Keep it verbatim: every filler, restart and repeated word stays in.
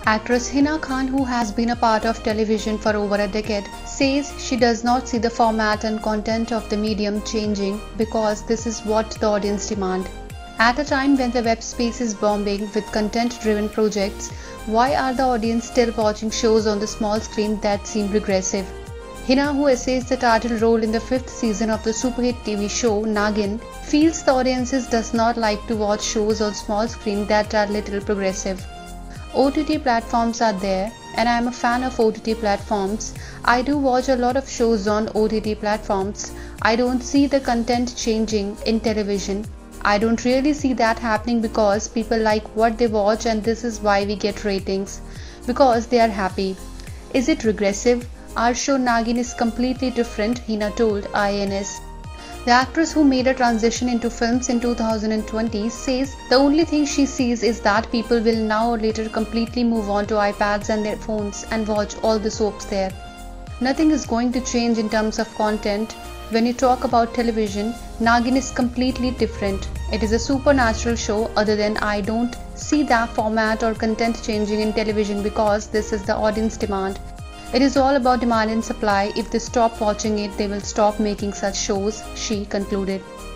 Actress Hina Khan, who has been a part of television for over a decade, says she does not see the format and content of the medium changing because this is what the audience demand. At a time when the web space is booming with content-driven projects, why are the audience still watching shows on the small screen that seem regressive? Hina, who essays the title role in the fifth season of the superhit T V show Nagin, feels the audiences does not like to watch shows on small screen that are little progressive. O T T platforms are there, and I am a fan of O T T platforms. I do watch a lot of shows on O T T platforms. I don't see the content changing in television. I don't really see that happening because people like what they watch, and this is why we get ratings. Because they are happy. Is it regressive? Our show Nagin is completely different, Hina told I N S. The actress, who made a transition into films in two thousand twenty, says the only thing she sees is that people will now or later completely move on to iPads and their phones and watch all the soaps there. Nothing is going to change in terms of content. When you talk about television, Nagin is completely different. It is a supernatural show. Other than I don't see that format or content changing in television because this is the audience demand. It is all about demand and supply. If they stop watching it, they will stop making such shows, she concluded.